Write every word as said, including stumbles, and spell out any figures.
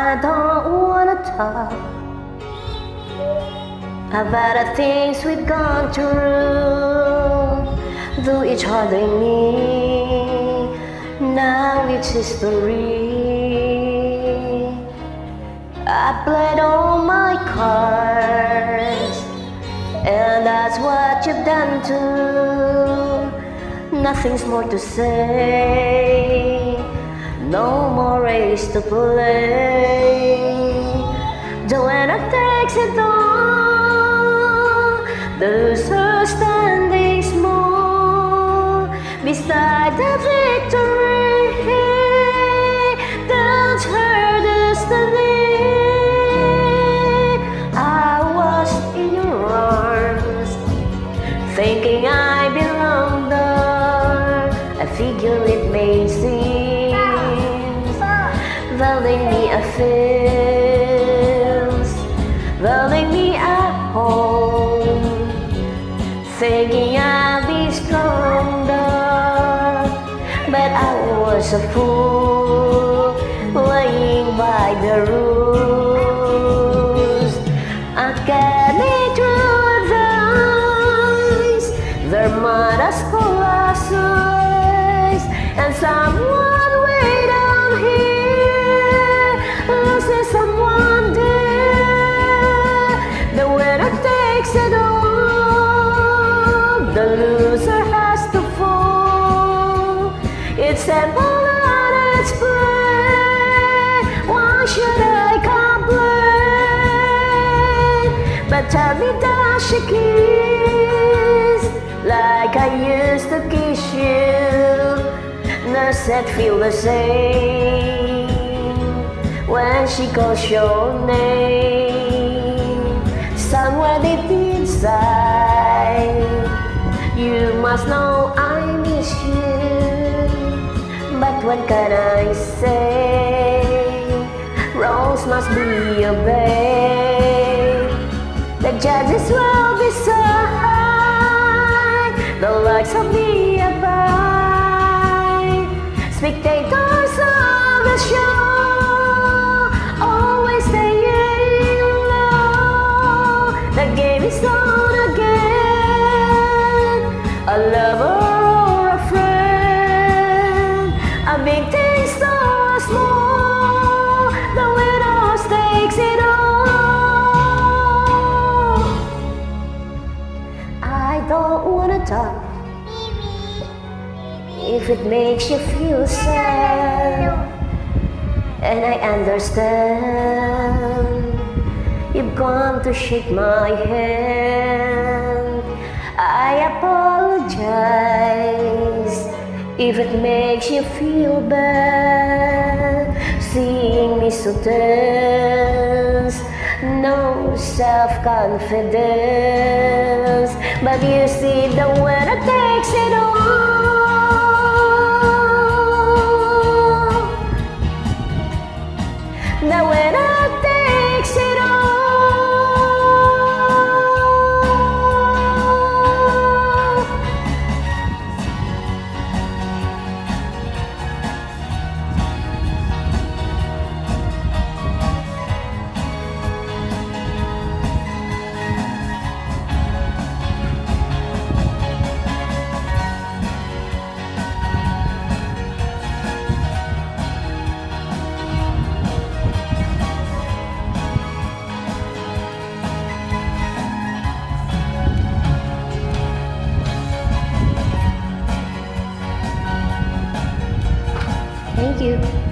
I don't wanna talk about the things we've gone through, though it's hurting me. Now it's history. I played all my cards, and that's what you've done too. Nothing's more to say, no more race to play. The winner takes it all, the loser standing small beside the victory. That's her destiny. I was in your arms, thinking I belonged there. I figure it made sense, telling me a feels, telling me at home, thinking I'll be stronger. But I was a fool, playing by the rules. I get me through the eyes, their modest colossus, and someone way down here loses someone there. The winner takes it all, the loser has to fall. It's simple and it's plain. Why should I complain? But tell me, does she kiss like I used to kiss you? Nurse said feel the same when she calls your name. Somewhere deep inside, you must know I miss you. But what can I say? Rules must be obeyed. The judges will decide, the likes of me abide. Spectators of the show always staying low. The game is on again, a lover or a friend, a big thing so small, the winner takes it all. I don't wanna talk if it makes you feel sad, and I understand you've gone to shake my hand. I apologize if it makes you feel bad, seeing me so tense, no self-confidence. But you see, the winner takes it all. The winner takes it all. Thank you.